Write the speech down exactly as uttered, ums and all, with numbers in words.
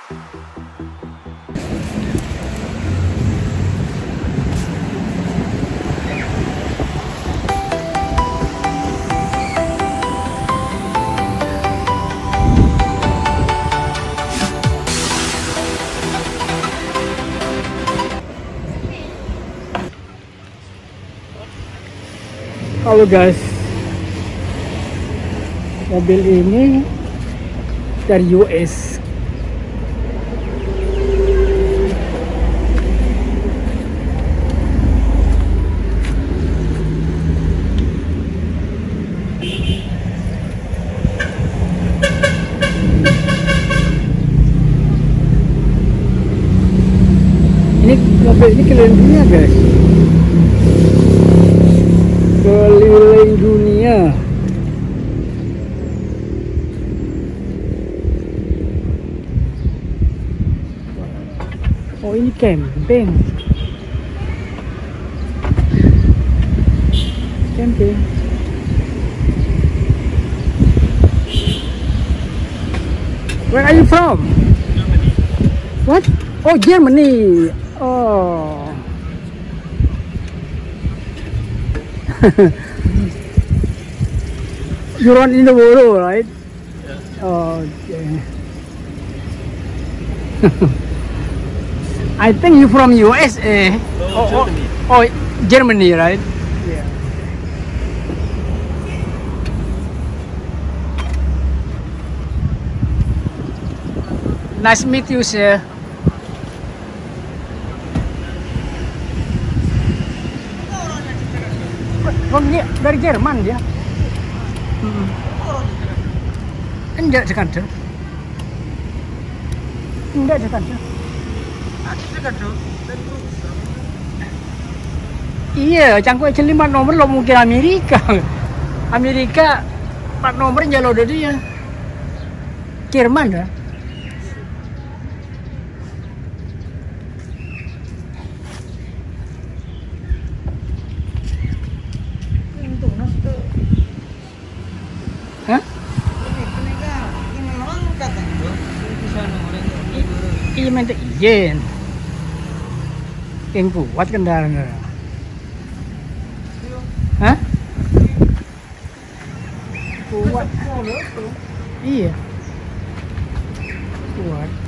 Halo guys, mobil ini dari U S. Ini mobil ini keliling dunia guys. Keliling dunia. Oh, ini camping. Camping. Where are you from? Germany. What? Oh, Germany. Oh. You run in the world, right? Yeah. Oh, okay. I think you from U S A. No, oh, Germany. Oh, oh, Germany, right? Yeah. Nice to meet you, sir. From dia, dari Jerman dia. Hmm. Enggak Jakarta. Enggak Jakarta. Iya, cangkuk aja lima nomor lo mungkin Amerika. Amerika empat nomor jalo dari dia. Jerman dah. Hah? Iya minta izin. Yang kuat kendaraannya. Hah? Kuat. Iya. Kuat.